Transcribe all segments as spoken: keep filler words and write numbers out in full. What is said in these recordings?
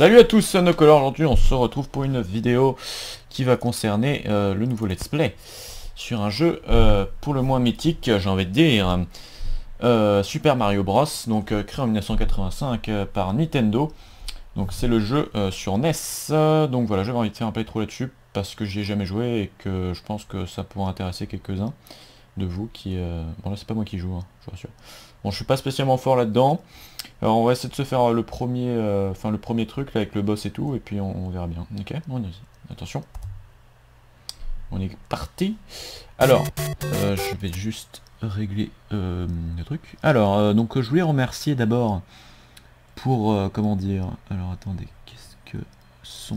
Salut à tous, c'est Nocolor. Aujourd'hui on se retrouve pour une vidéo qui va concerner euh, le nouveau let's play sur un jeu euh, pour le moins mythique, j'ai envie de dire, euh, Super Mario Bros, donc euh, créé en mille neuf cent quatre-vingt-cinq euh, par Nintendo. Donc c'est le jeu euh, sur N E S, euh, donc voilà, j'avais envie de faire un playthrough là-dessus parce que j'y ai jamais joué et que je pense que ça pourrait intéresser quelques-uns de vous qui... Euh... Bon là c'est pas moi qui joue, hein, je vous rassure. Bon, je suis pas spécialement fort là-dedans. Alors on va essayer de se faire le premier, euh, enfin le premier truc là avec le boss et tout, et puis on, on verra bien. Ok, on y attention. On est parti. Alors, euh, je vais juste régler euh, le truc. Alors, euh, donc je voulais remercier d'abord pour, euh, comment dire. Alors attendez, qu'est-ce que son.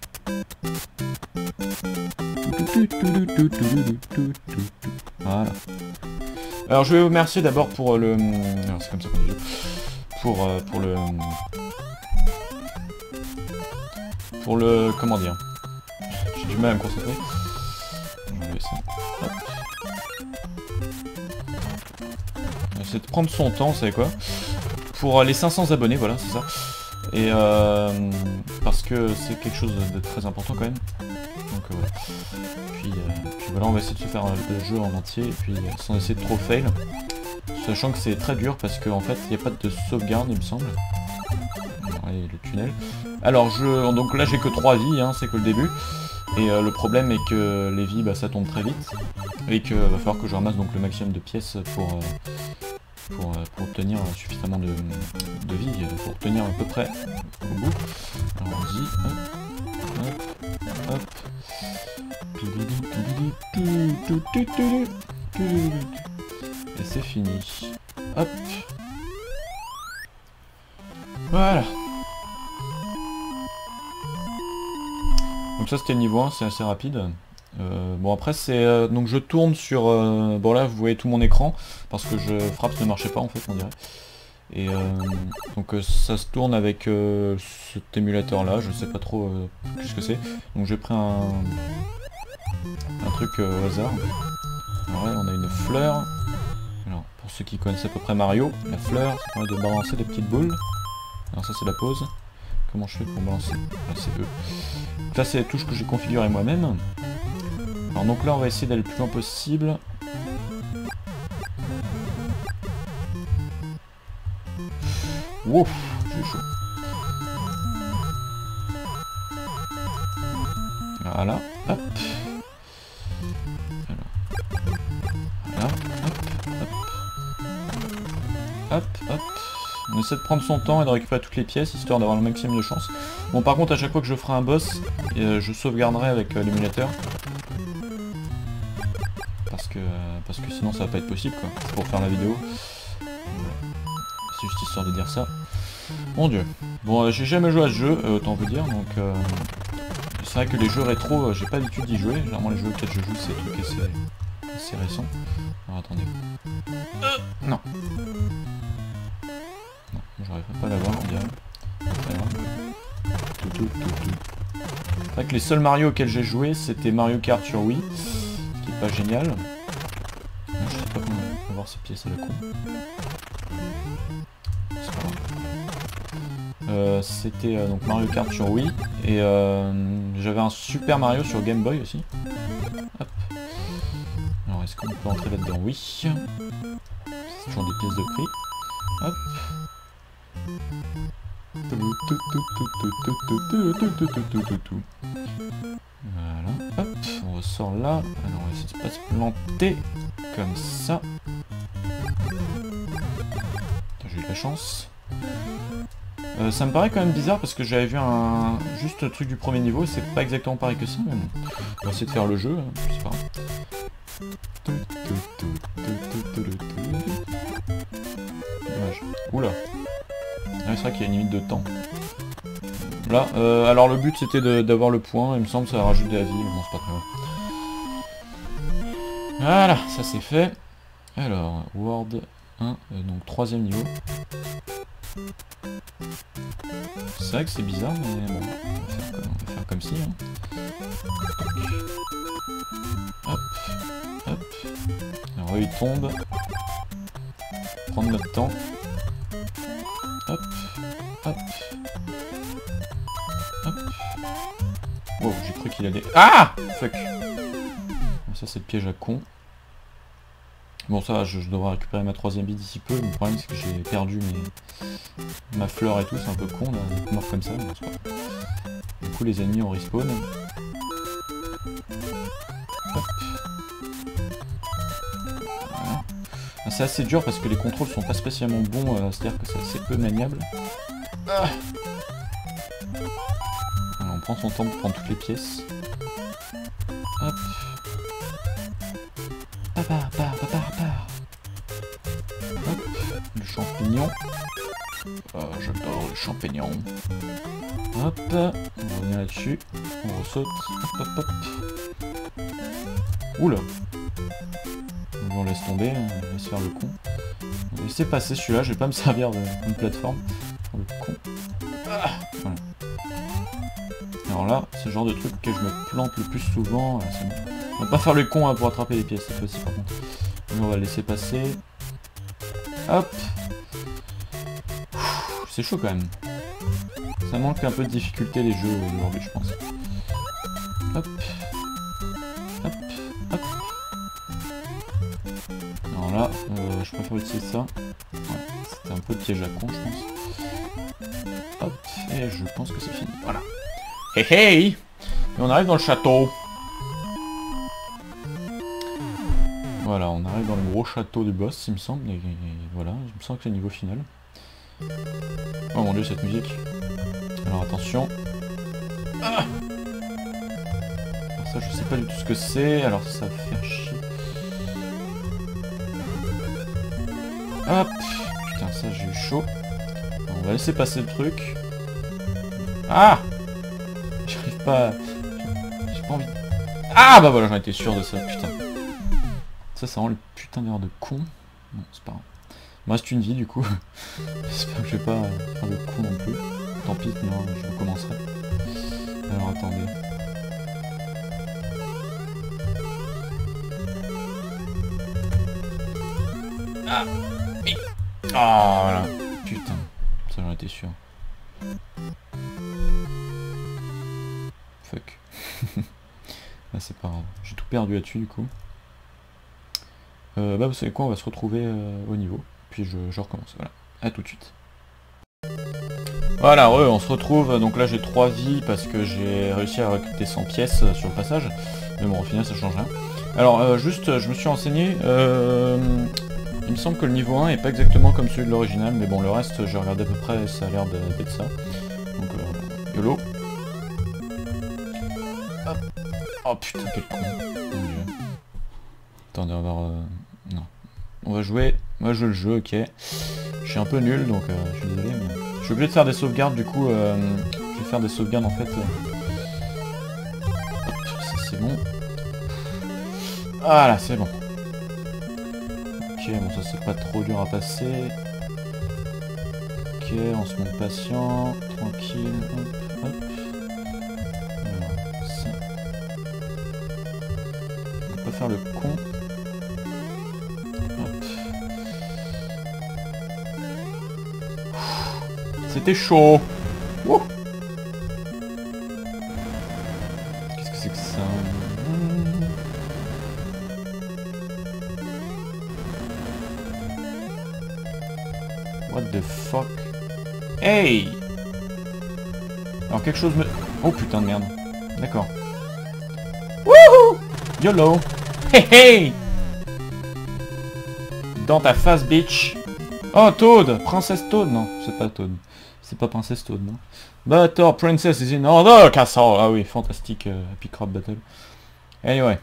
Voilà. Alors je vais vous remercier d'abord pour le... Alors c'est comme ça qu'on dit. Pour, euh, pour le... Pour le... Comment dire? J'ai du mal à me concentrer. Je vais essayer. Hop. On va essayer de prendre son temps, vous savez quoi? Pour les cinq cents abonnés, voilà, c'est ça. Et euh, parce que c'est quelque chose de très important quand même. Donc euh, voilà. Puis, euh, puis voilà, on va essayer de se faire le jeu en entier, et puis euh, sans essayer de trop fail. Sachant que c'est très dur parce qu'en fait il n'y a pas de sauvegarde il me semble. Et le tunnel. Alors je. Donc là j'ai que trois vies, hein, c'est que le début. Et euh, le problème est que les vies bah, ça tombe très vite. Et qu'il va falloir que je ramasse donc le maximum de pièces pour, euh, pour, euh, pour obtenir suffisamment de, de vie, pour obtenir à peu près au bout. Alors on dit hop, hop, hop. Et c'est fini. Hop. Voilà. Donc ça c'était le niveau un, c'est assez rapide. Euh, bon après c'est... Euh, donc je tourne sur... Euh, bon là vous voyez tout mon écran, parce que je frappe ne marchait pas en fait on dirait. Et euh, donc euh, ça se tourne avec euh, cet émulateur là, je sais pas trop euh, qu'est-ce que c'est. Donc j'ai pris un... un truc euh, au hasard. Alors là on a une fleur. Alors, pour ceux qui connaissent à peu près Mario, la fleur, ça permet de balancer des petites boules. Alors ça c'est la pause. Comment je fais pour balancer? Là c'est eux. Donc là c'est les touches que j'ai configurées moi-même. Alors donc là on va essayer d'aller le plus loin possible. Wow, j'ai chaud. Voilà, hop. Voilà, hop, hop. Hop, hop. On essaie de prendre son temps et de récupérer toutes les pièces, histoire d'avoir le maximum de chance. Bon, par contre, à chaque fois que je ferai un boss, euh, je sauvegarderai avec euh, l'émulateur. Parce que, euh, parce que sinon ça va pas être possible, quoi. C'est pour faire la vidéo. C'est juste histoire de dire ça. Mon dieu. Bon, euh, j'ai jamais joué à ce jeu, euh, autant vous dire, donc... Euh, c'est vrai que les jeux rétro, euh, j'ai pas l'habitude d'y jouer. Généralement, les jeux auxquels je joue, c'est des trucs assez, assez récents. Alors, attendez. Euh, non. J'arriverai pas à l'avoir, on dirait. Tout, tout, tout, tout. C'est vrai que les seuls Mario auxquels j'ai joué, c'était Mario Kart sur Wii, ce qui est pas génial. Là, je sais pas comment avoir ces pièces à la con. C'est pas grave. Euh, c'était euh, donc Mario Kart sur Wii, et euh, j'avais un Super Mario sur Game Boy aussi. Hop. Alors, est-ce qu'on peut entrer là-dedans? Oui. C'est toujours des pièces de prix. Hop. Voilà, hop, on ressort là. Alors on va essayer de pas se planter comme ça. J'ai eu de la chance. Euh, ça me paraît quand même bizarre parce que j'avais vu un juste le truc du premier niveau et c'est pas exactement pareil que ça. Mais bon. On va essayer de faire le jeu, hein, c'est pas grave. Dommage. Oula. Ah, c'est vrai qu'il y a une limite de temps. Là, euh, alors le but c'était d'avoir le point, il me semble que ça rajoute de la vie, mais bon c'est pas très grave. Voilà, ça c'est fait. Alors, World un, euh, donc troisième niveau. C'est vrai que c'est bizarre, mais bon, on va faire comme, on va faire comme si. Hein. Hop, hop. Alors eux ils tombent. Prendre notre temps. Hop, hop. Oh, j'ai cru qu'il allait... Ah fuck. Ça c'est le piège à con. Bon ça je, je devrais récupérer ma troisième bille d'ici peu. Le problème c'est que j'ai perdu mes... ma fleur et tout, c'est un peu con là, d'être mort comme ça, mais c'est pas grave. Du coup les ennemis ont respawn. Hop. Voilà. C'est assez dur parce que les contrôles sont pas spécialement bons, euh, c'est-à-dire que c'est assez peu maniable. Ah. Alors, on prend son temps pour prendre toutes les pièces. Hop. Papa, papa, papa, papa. Hop. Le champignon. Oh, j'adore le champignon. Hop. On va revenir là-dessus. On ressaute. Hop, hop, hop. Oula. On laisse tomber, on laisse faire le con. On va laisser passer celui-là, je vais pas me servir d'une plateforme. Le con. Ah, voilà. Alors là, c'est le genre de truc que je me plante le plus souvent. On va pas faire le con hein, pour attraper les pièces cette fois-ci par contre. Mais on va le laisser passer. Hop. C'est chaud quand même. Ça manque un peu de difficulté les jeux aujourd'hui je pense. Hop. Hop. Hop. Alors là, euh, je préfère utiliser ça. Ouais, c'était un peu de piège à con je pense. Hop. Et je pense que c'est fini. Voilà. Hey hey! Et on arrive dans le château. Voilà, on arrive dans le gros château du boss, il me semble. Et, et voilà, il me semble que c'est le niveau final. Oh mon dieu, cette musique. Alors attention. Ah, alors ça, je sais pas du tout ce que c'est. Alors ça va faire chier. Hop. Putain, ça, j'ai eu chaud. On va laisser passer le truc. Ah! J'arrive pas... J'ai pas envie... Ah bah voilà, j'en étais sûr de ça, putain. Ça, c'est vraiment le putain d'erreur de con. Non, c'est pas grave. Il me reste une vie, du coup. J'espère que je vais pas faire le con non plus. Tant pis, non, je recommencerai. Alors, attendez. Ah! Oui. Ah, voilà. Putain. Ça, j'en étais sûr. Fuck. Là c'est pas grave. J'ai tout perdu là-dessus du coup. Euh, bah vous savez quoi, on va se retrouver euh, au niveau. Puis je, je recommence. Voilà. A tout de suite. Voilà, ouais, on se retrouve. Donc là j'ai trois vies parce que j'ai réussi à récolter cent pièces sur le passage. Mais bon au final ça change rien. Alors euh, juste je me suis renseigné. Euh, il me semble que le niveau un est pas exactement comme celui de l'original. Mais bon le reste j'ai regardé à peu près, ça a l'air d'être ça. Donc euh, YOLO. Hop. Oh putain quel con. Mon dieu. Attendez on va... Euh... Non. On va jouer... Moi je joue le jeu, ok. Je suis un peu nul donc euh, je suis désolé mais... Je suis obligé de faire des sauvegardes du coup. Euh... Je vais faire des sauvegardes en fait. Hop, ça c'est bon. Voilà c'est bon. Ok bon ça c'est pas trop dur à passer. Ok on se monte patient. Tranquille. Hop hop. Faire le con. C'était chaud. Ouh. Qu'est-ce que c'est que ça? What the fuck? Hey! Alors quelque chose me... Oh putain de merde. D'accord. Wouhou! YOLO! Hey hey! Dans ta face, bitch! Oh, Toad! Princesse Toad! Non, c'est pas Toad. C'est pas Princesse Toad, non. But our princess is in another castle! Ah oui, fantastique euh, Epic Rap Battle. Anyway.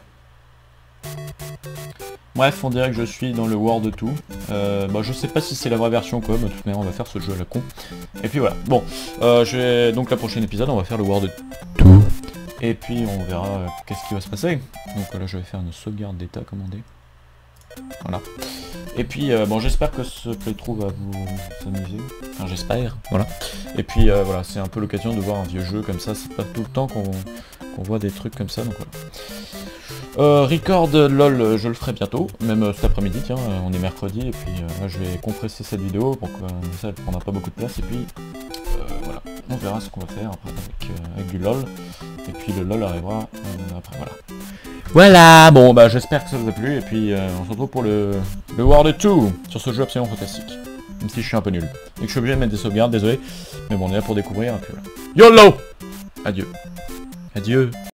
Bref, on dirait que je suis dans le World deux. Euh, bah, je sais pas si c'est la vraie version quoi, mais de toute manière, on va faire ce jeu à la con. Et puis voilà. Bon, euh, je vais... donc la prochaine épisode, on va faire le World deux. Et puis on verra euh, qu'est-ce qui va se passer. Donc là je vais faire une sauvegarde d'état commandée. Voilà. Et puis euh, bon j'espère que ce playthrough va vous amuser. Enfin j'espère. Voilà. Et puis euh, voilà, c'est un peu l'occasion de voir un vieux jeu comme ça. C'est pas tout le temps qu'on qu'on voit des trucs comme ça. Donc voilà. Euh, record lol, je le ferai bientôt, même euh, cet après-midi, tiens, euh, on est mercredi, et puis euh, là je vais compresser cette vidéo pour que euh, ça elle prendra pas beaucoup de place, et puis euh, voilà. on verra ce qu'on va faire après avec, euh, avec du LOL. Et puis le LOL arrivera euh, après, voilà. Voilà, bon bah j'espère que ça vous a plu, et puis euh, on se retrouve pour le, le World deux sur ce jeu absolument fantastique. Même si je suis un peu nul. Et que je suis obligé de mettre des sauvegardes, désolé. Mais bon, on est là pour découvrir, et puis voilà. YOLO! Adieu. Adieu.